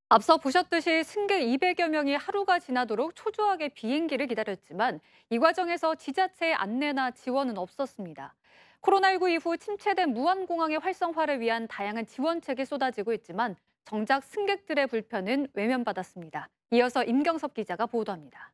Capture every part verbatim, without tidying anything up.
앞서 보셨듯이 승객 이백여 명이 하루가 지나도록 초조하게 비행기를 기다렸지만 이 과정에서 지자체의 안내나 지원은 없었습니다. 코로나십구 이후 침체된 무안공항의 활성화를 위한 다양한 지원책이 쏟아지고 있지만 정작 승객들의 불편은 외면받았습니다. 이어서 임경섭 기자가 보도합니다.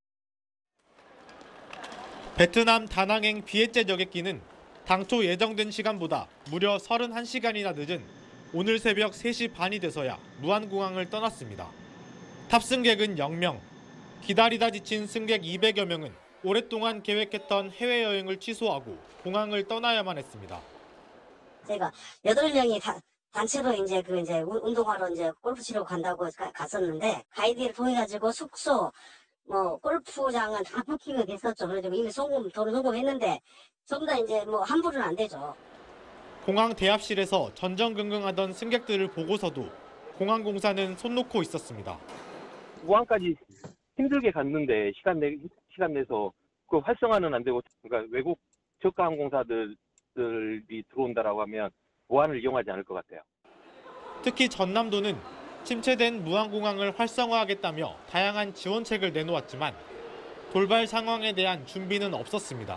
베트남 다낭행 비에제 여객기는 당초 예정된 시간보다 무려 서른한 시간이나 늦은 오늘 새벽 세 시 반이 돼서야 무안공항을 떠났습니다. 탑승객은 영 명, 기다리다 지친 승객 이백여 명은 오랫동안 계획했던 해외여행을 취소하고 공항을 떠나야만 했습니다. 제가 여덟 명이 다 단체로 이제 그 이제 운동하러 이제 골프 치러 간다고 가, 갔었는데 가이드를 통해 가지고 숙소 뭐 골프장은 다 부킹이 됐었죠. 그래서 이미 송금 도로 송금했는데 전부 다 이제 뭐 환불은 안 되죠. 공항 대합실에서 전전긍긍하던 승객들을 보고서도 공항공사는 손 놓고 있었습니다. 무안까지 힘들게 갔는데 시간 내 시간 내서 그 활성화는 안 되고, 그러니까 외국 저가 항공사들이 들어온다라고 하면 무안을 이용하지 않을 것 같아요. 특히 전남도는 침체된 무안공항을 활성화하겠다며 다양한 지원책을 내놓았지만 돌발 상황에 대한 준비는 없었습니다.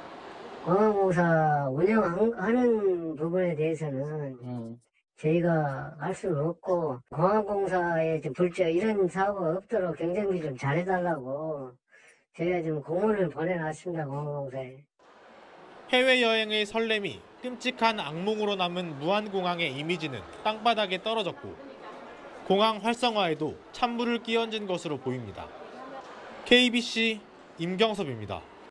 공항공사 운영하는 부분에 대해서는 음. 저희가 할 수는 없고, 공항공사의 불저 이런 사고가 없도록 경쟁비 좀 잘해달라고 저희가 좀 공문을 보내놨습니다. 공항공사에. 해외여행의 설렘이 끔찍한 악몽으로 남은 무안공항의 이미지는 땅바닥에 떨어졌고 공항 활성화에도 찬물을 끼얹은 것으로 보입니다. 케이비씨 임경섭입니다.